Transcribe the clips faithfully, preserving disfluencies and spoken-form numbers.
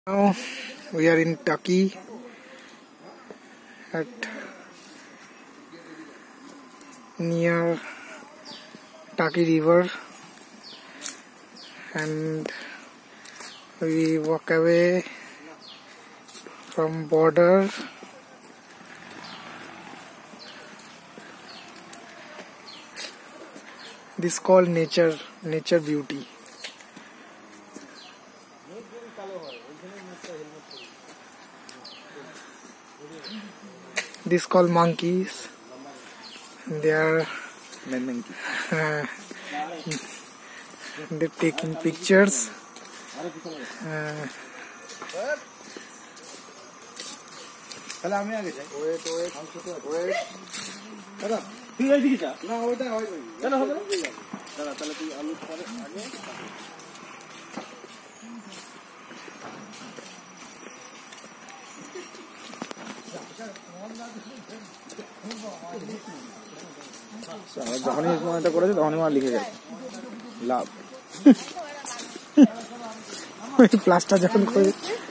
Now we are in Turkey at near Turkey River, and we walk away from border. This called nature, nature beauty. This called monkeys. They are uh, they're taking pictures. Uh, যখনই এটা করেছে তখনই আমার লিখে যায় লাভ। ওই plaster যখন করে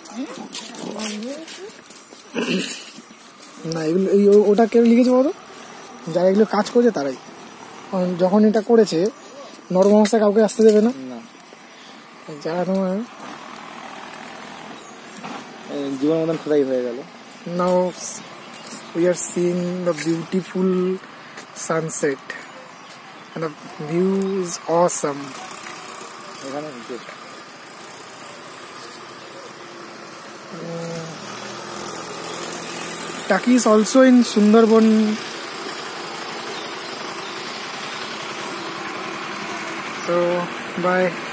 না, এগুলো এই ওটা কেউ লিখেছে বলো, যারা এগুলো কাজ করেছে তারাই। যখন এটা করেছে নরম অবস্থায় কাউকে আসতে দেবে না, যারা তোমার জীবন মতন খোদাই হয়ে গেল। Now we are seeing the beautiful sunset and the view is awesome. Uh, Turkey is also in Sundarban. So bye.